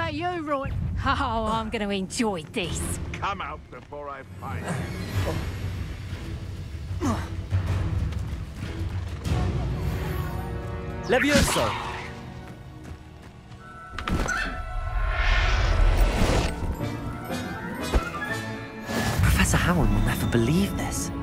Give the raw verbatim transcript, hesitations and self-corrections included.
about you, right? Oh, I'm going to enjoy this. Come out before I find you. Levioso! Professor Howard will never believe this.